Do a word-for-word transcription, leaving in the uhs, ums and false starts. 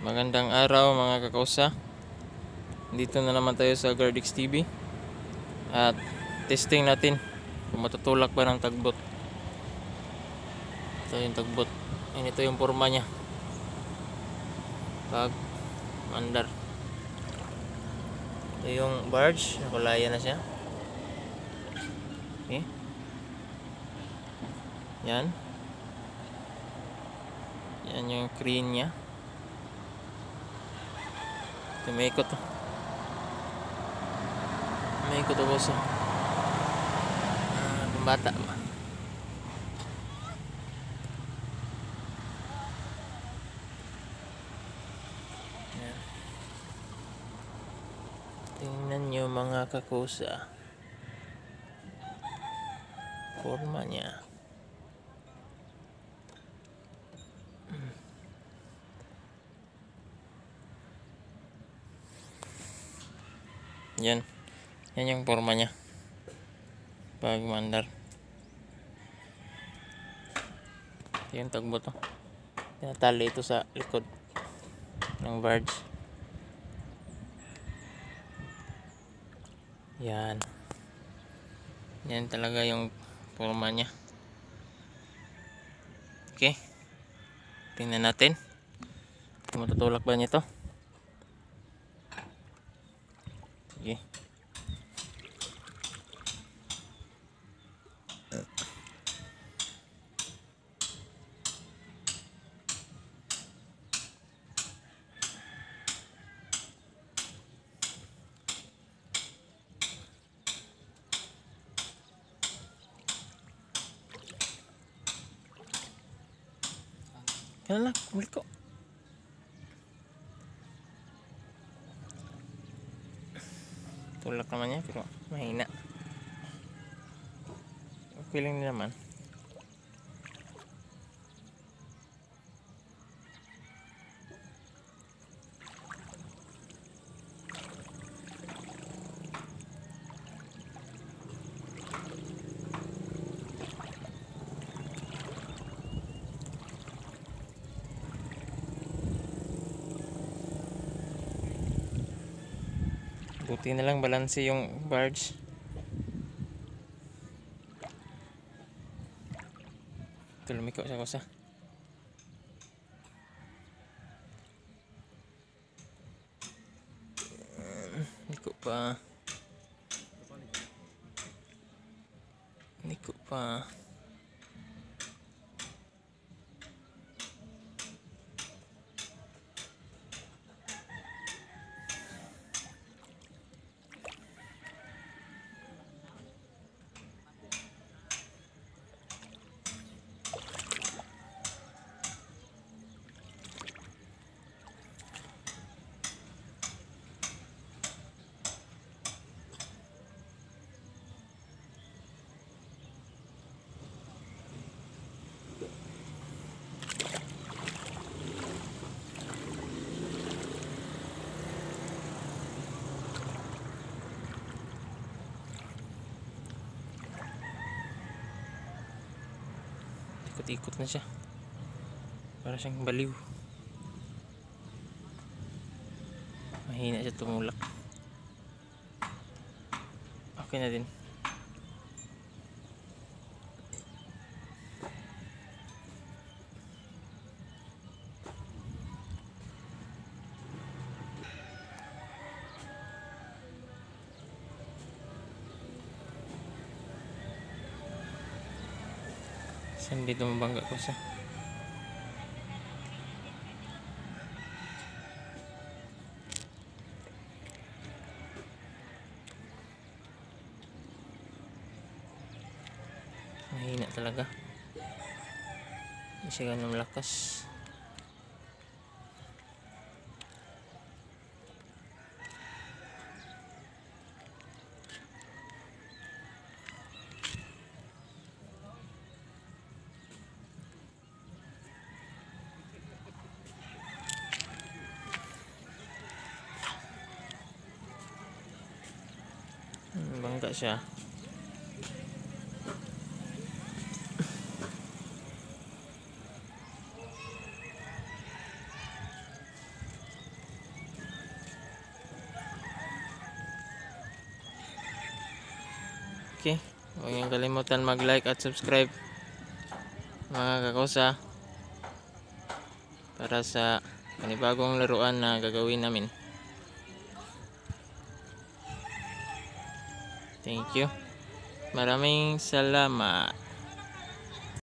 Magandang araw mga kakausa. Dito na naman tayo sa Guardix T V. At testing natin kung matutulak ba ng tagbot. Ito yung tagbot. Yan, ito yung forma niya pag mandar. Ito yung barge. Nakulaya na siya. Okay. Yan. Yan yung crane niya. Tumaikot to. Tumaikot to boss. Ah, bata ba? Yan. Tingnan nyo mga kakusa. Forma niya. Yan. Yan yung forma niya pag mandar. Ito yung tagbot to. Tinatali ito sa likod ng barge. Yan. Yan talaga yung forma niya. Okay. Tingnan natin kung matutulak ba nito. Okay. Yan lang, ulit ko. Tulak naman niya pero mahina. Okay lang din naman. Buti na lang balanse yung barge. Ito lumiko siya kusa. Liko pa. Liko pa. Ikot-ikot na siya. Para siyang baliw. Mahina siya tumulak. Okay na din. Saan dito mabangga ko siya? Mahina talaga. Hindi siya ganun malakas. Bangga siya. Okay. Huwag niyong kalimutan mag-like at subscribe mga kakausa para sa panibagong laruan na gagawin namin. Thank you. Maraming salamat.